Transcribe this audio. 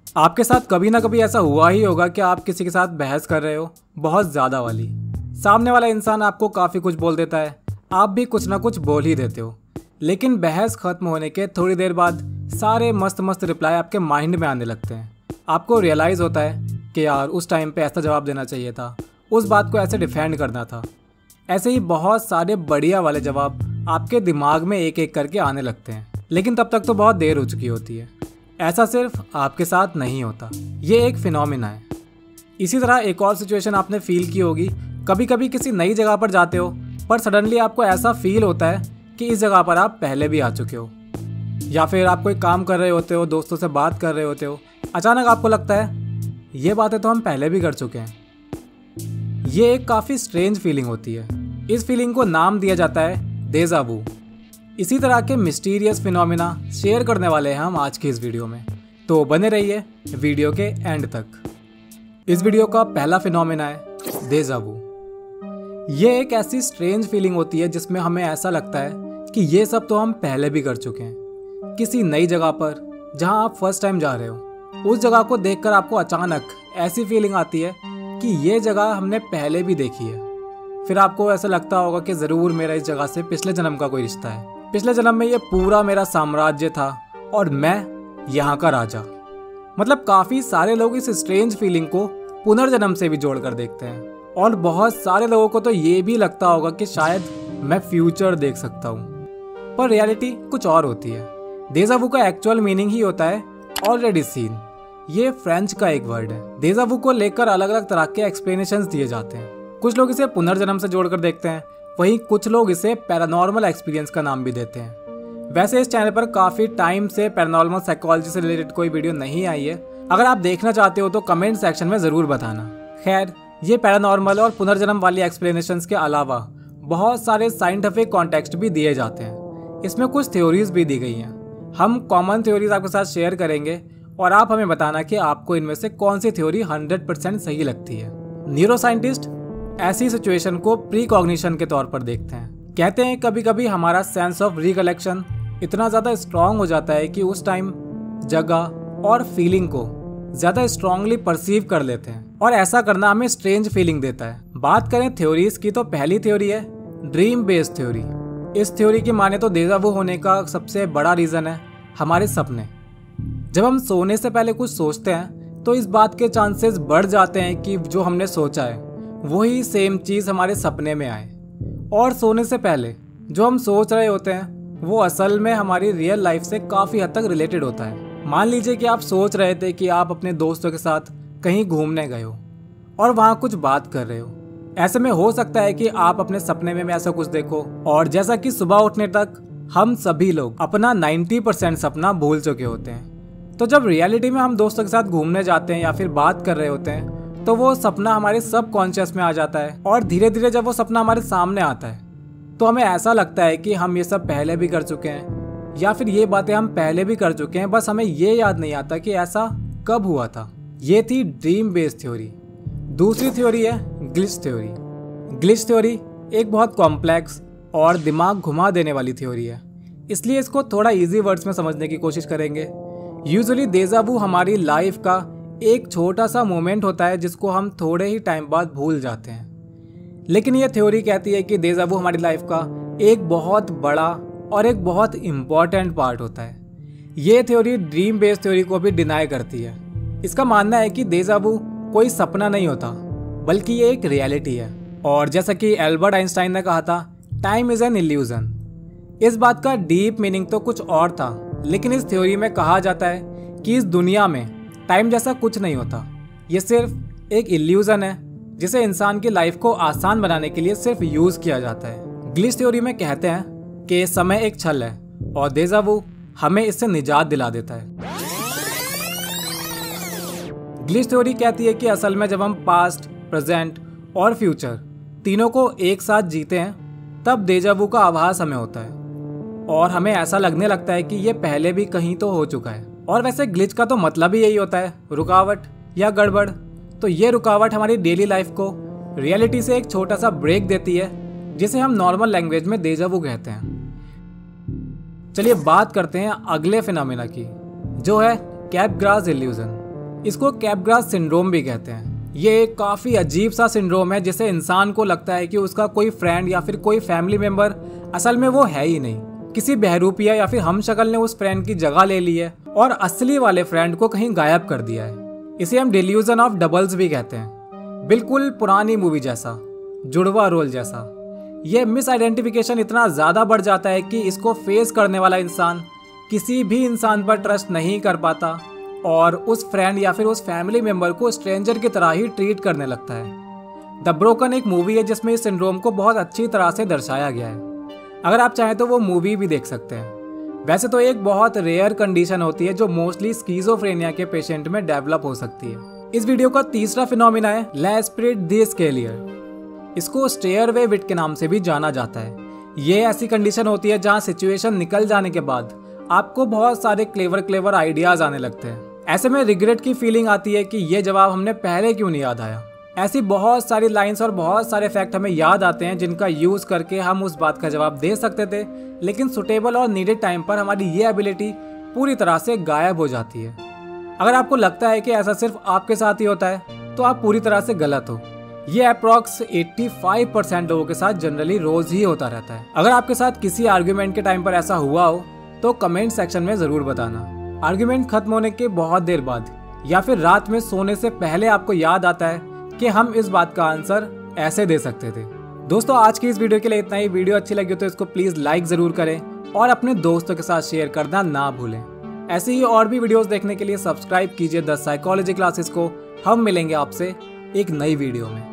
आपके साथ कभी ना कभी ऐसा हुआ ही होगा कि आप किसी के साथ बहस कर रहे हो, बहुत ज़्यादा वाली। सामने वाला इंसान आपको काफ़ी कुछ बोल देता है, आप भी कुछ ना कुछ बोल ही देते हो, लेकिन बहस ख़त्म होने के थोड़ी देर बाद सारे मस्त मस्त रिप्लाई आपके माइंड में आने लगते हैं। आपको रियलाइज़ होता है कि यार उस टाइम पे ऐसा जवाब देना चाहिए था, उस बात को ऐसे डिफेंड करना था। ऐसे ही बहुत सारे बढ़िया वाले जवाब आपके दिमाग में एक एक करके आने लगते हैं, लेकिन तब तक तो बहुत देर हो चुकी होती है। ऐसा सिर्फ आपके साथ नहीं होता, ये एक फिनोमिना है। इसी तरह एक और सिचुएशन आपने फील की होगी। कभी कभी किसी नई जगह पर जाते हो, पर सडनली आपको ऐसा फील होता है कि इस जगह पर आप पहले भी आ चुके हो। या फिर आप कोई काम कर रहे होते हो, दोस्तों से बात कर रहे होते हो, अचानक आपको लगता है ये बातें तो हम पहले भी कर चुके हैं। ये एक काफ़ी स्ट्रेंज फीलिंग होती है। इस फीलिंग को नाम दिया जाता है डेजा वू। इसी तरह के मिस्टीरियस फिनोमिना शेयर करने वाले हैं हम आज की इस वीडियो में, तो बने रहिए वीडियो के एंड तक। इस वीडियो का पहला फिनोमिना है डेजा वू। ये एक ऐसी स्ट्रेंज फीलिंग होती है जिसमें हमें ऐसा लगता है कि ये सब तो हम पहले भी कर चुके हैं। किसी नई जगह पर जहां आप फर्स्ट टाइम जा रहे हो, उस जगह को देखकर आपको अचानक ऐसी फीलिंग आती है कि ये जगह हमने पहले भी देखी है। फिर आपको ऐसा लगता होगा कि ज़रूर मेरा इस जगह से पिछले जन्म का कोई रिश्ता है। पिछले जन्म में ये पूरा मेरा साम्राज्य था और मैं यहाँ का राजा। मतलब काफ़ी सारे लोग इस स्ट्रेंज फीलिंग को पुनर्जन्म से भी जोड़कर देखते हैं, और बहुत सारे लोगों को तो ये भी लगता होगा कि शायद मैं फ्यूचर देख सकता हूँ। पर रियलिटी कुछ और होती है। डेजा वू का एक्चुअल मीनिंग ही होता है ऑलरेडी सीन। ये फ्रेंच का एक वर्ड है। डेजा वू को लेकर अलग अलग तरह के एक्सप्लेनेशंस दिए जाते हैं। कुछ लोग इसे पुनर्जन्म से जोड़कर देखते हैं, वहीं कुछ लोग इसे पैरानॉर्मल एक्सपीरियंस का नाम भी देते हैं। वैसे इस चैनल पर काफ़ी टाइम से पैरानॉर्मल साइकोलॉजी से रिलेटेड कोई वीडियो नहीं आई है। अगर आप देखना चाहते हो तो कमेंट सेक्शन में ज़रूर बताना। खैर, ये पैरानॉर्मल और पुनर्जन्म वाली एक्सप्लेनेशंस के अलावा बहुत सारे साइंटिफिक कॉन्टेक्स्ट भी दिए जाते हैं। इसमें कुछ थ्योरीज भी दी गई हैं। हम कॉमन थ्योरीज आपके साथ शेयर करेंगे और आप हमें बताना कि आपको इनमें से कौन सी थ्योरी 100% सही लगती है। न्यूरोसाइंटिस्ट ऐसी सिचुएशन को प्रीकॉग्निशन के तौर पर देखते हैं। कहते हैं कभी कभी हमारा सेंस ऑफ रिकलेक्शन इतना ज़्यादा स्ट्रांग हो जाता है कि उस टाइम जगह और फीलिंग को ज़्यादा स्ट्रांगली परसीव कर लेते हैं, और ऐसा करना हमें स्ट्रेंज फीलिंग देता है। बात करें थ्योरीज की तो पहली थ्योरी है ड्रीम बेस्ड थ्योरी। इस थ्योरी की माने तो डेजा वू होने का सबसे बड़ा रीज़न है हमारे सपने। जब हम सोने से पहले कुछ सोचते हैं तो इस बात के चांसेस बढ़ जाते हैं कि जो हमने सोचा है वही सेम चीज़ हमारे सपने में आए, और सोने से पहले जो हम सोच रहे होते हैं वो असल में हमारी रियल लाइफ से काफ़ी हद तक रिलेटेड होता है। मान लीजिए कि आप सोच रहे थे कि आप अपने दोस्तों के साथ कहीं घूमने गए हो और वहाँ कुछ बात कर रहे हो। ऐसे में हो सकता है कि आप अपने सपने में ऐसा कुछ देखो, और जैसा कि सुबह उठने तक हम सभी लोग अपना 90% सपना भूल चुके होते हैं। तो जब रियलिटी में हम दोस्तों के साथ घूमने जाते हैं या फिर बात कर रहे होते हैं तो वो सपना हमारे सबकॉन्शियस में आ जाता है, और धीरे धीरे जब वो सपना हमारे सामने आता है तो हमें ऐसा लगता है कि हम ये सब पहले भी कर चुके हैं, या फिर ये बातें हम पहले भी कर चुके हैं, बस हमें ये याद नहीं आता कि ऐसा कब हुआ था। ये थी ड्रीम बेस्ड थ्योरी। दूसरी थ्योरी है ग्लिच थ्योरी। ग्लिच थ्योरी एक बहुत कॉम्प्लेक्स और दिमाग घुमा देने वाली थ्योरी है, इसलिए इसको थोड़ा इजी वर्ड्स में समझने की कोशिश करेंगे। यूजुअली डेजा वू हमारी लाइफ का एक छोटा सा मोमेंट होता है जिसको हम थोड़े ही टाइम बाद भूल जाते हैं, लेकिन ये थ्योरी कहती है कि डेजा वू हमारी लाइफ का एक बहुत बड़ा और एक बहुत इम्पॉर्टेंट पार्ट होता है। ये थ्योरी ड्रीम बेस्ड थ्योरी को भी डिनाई करती है। इसका मानना है कि डेजा वू कोई सपना नहीं होता, बल्कि ये एक रियलिटी है, और जैसा कि एल्बर्ट आइंस्टाइन ने कहा था, टाइम इज एन इल्यूजन। इस बात का डीप मीनिंग तो कुछ और था, लेकिन इस थ्योरी में कहा जाता है कि इस दुनिया में टाइम जैसा कुछ नहीं होता। ये सिर्फ एक इल्यूजन है जिसे इंसान की लाइफ को आसान बनाने के लिए सिर्फ यूज किया जाता है। ग्लिच थ्योरी में कहते हैं कि समय एक छल है, और डेजा वू हमें इससे निजात दिला देता है। ग्लिच थ्योरी कहती है कि असल में जब हम पास्ट, प्रेजेंट और फ्यूचर तीनों को एक साथ जीते हैं तब डेजा वू का आभास हमें होता है, और हमें ऐसा लगने लगता है कि ये पहले भी कहीं तो हो चुका है। और वैसे ग्लिच का तो मतलब ही यही होता है, रुकावट या गड़बड़। तो ये रुकावट हमारी डेली लाइफ को रियलिटी से एक छोटा सा ब्रेक देती है, जिसे हम नॉर्मल लैंग्वेज में डेजा वू कहते हैं। चलिए बात करते हैं अगले फिनोमेना की, जो है कैपग्रास इल्यूजन। इसको कैपग्रास सिंड्रोम भी कहते हैं। ये एक काफ़ी अजीब सा सिंड्रोम है जिसे इंसान को लगता है कि उसका कोई फ्रेंड या फिर कोई फैमिली मेंबर असल में वो है ही नहीं। किसी बहरूपिया या फिर हमशक्ल ने उस फ्रेंड की जगह ले ली है और असली वाले फ्रेंड को कहीं गायब कर दिया है। इसे हम डिल्यूजन ऑफ डबल्स भी कहते हैं। बिल्कुल पुरानी मूवी जैसा, जुड़वा रोल जैसा। यह मिस आइडेंटिफिकेशन इतना ज़्यादा बढ़ जाता है कि इसको फेस करने वाला इंसान किसी भी इंसान पर ट्रस्ट नहीं कर पाता और उस फ्रेंड या फिर उस फैमिली मेंबर को स्ट्रेंजर की तरह ही ट्रीट करने लगता है। द ब्रोकन एक मूवी है जिसमें इस सिंड्रोम को बहुत अच्छी तरह से दर्शाया गया है। अगर आप चाहें तो वो मूवी भी देख सकते हैं। वैसे तो एक बहुत रेयर कंडीशन होती है जो मोस्टली स्कीजोफ्रेनिया के पेशेंट में डेवलप हो सकती है। इस वीडियो का तीसरा फिनोमिना है लैस्प्रिड द स्केलियर। इसको स्टेयरवे विट के नाम से भी जाना जाता है। ये ऐसी कंडीशन होती है जहाँ सिचुएशन निकल जाने के बाद आपको बहुत सारे क्लेवर आइडियाज आने लगते हैं। ऐसे में रिग्रेट की फीलिंग आती है कि ये जवाब हमने पहले क्यों नहीं याद आया। ऐसी बहुत सारी लाइंस और बहुत सारे फैक्ट हमें याद आते हैं जिनका यूज करके हम उस बात का जवाब दे सकते थे, लेकिन सुटेबल और नीडेड टाइम पर हमारी ये एबिलिटी पूरी तरह से गायब हो जाती है। अगर आपको लगता है कि ऐसा सिर्फ आपके साथ ही होता है तो आप पूरी तरह से गलत हो। ये अप्रॉक्स 85% लोगों के साथ जनरली रोज ही होता रहता है। अगर आपके साथ किसी आर्ग्यूमेंट के टाइम पर ऐसा हुआ हो तो कमेंट सेक्शन में जरूर बताना। आर्ग्यूमेंट खत्म होने के बहुत देर बाद या फिर रात में सोने से पहले आपको याद आता है कि हम इस बात का आंसर ऐसे दे सकते थे। दोस्तों, आज की इस वीडियो के लिए इतना ही। वीडियो अच्छी लगी तो इसको प्लीज लाइक जरूर करें और अपने दोस्तों के साथ शेयर करना ना भूलें। ऐसे ही और भी वीडियोस देखने के लिए सब्सक्राइब कीजिए द साइकोलॉजी क्लासेस को। हम मिलेंगे आपसे एक नई वीडियो में।